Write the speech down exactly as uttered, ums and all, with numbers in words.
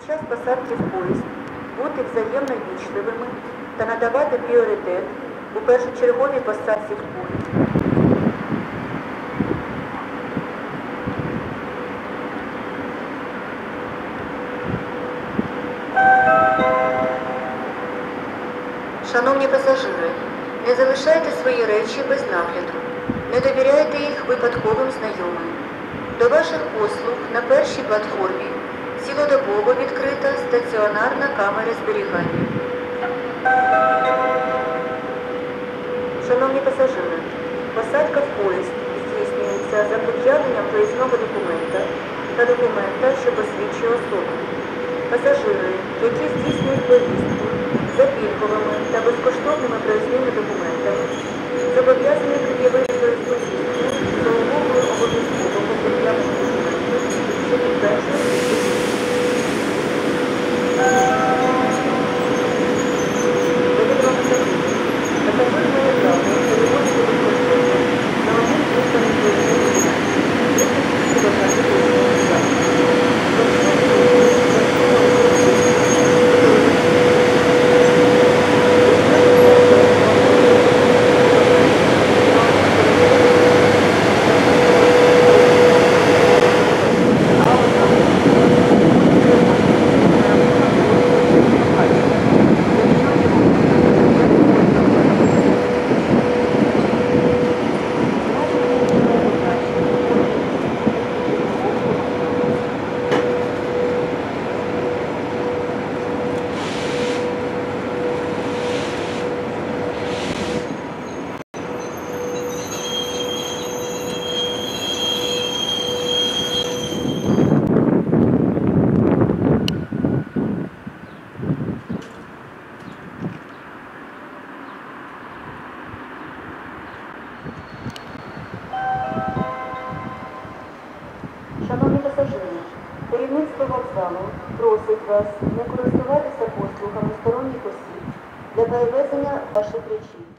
Під час посадки в поїзд бути взаємно вічливими та надавати пріоритет у першочерговій посадці в поїзд. Шановні пасажири, не залишайте свої речі без нагляду, не довіряйте їх випадковим знайомим. До ваших послуг на першій платформі цілодобово відкрита стаціонарна камера зберігання. Шановні пасажири, посадка в поїзд здійснюється за пред'явленням проїзного документа та документа, що посвідчує особу. Пасажири, які здійснюють поїздку за пільговими та безкоштовними проїзними документами, зобов'язані пред'явити свою посвідку за умовою обов'язкового пред'явлення документів, що підтверджує Шановні пасажири, керівництво вокзалу просить вас не користуватися послугами сторонніх осіб для перевезення ваших речей.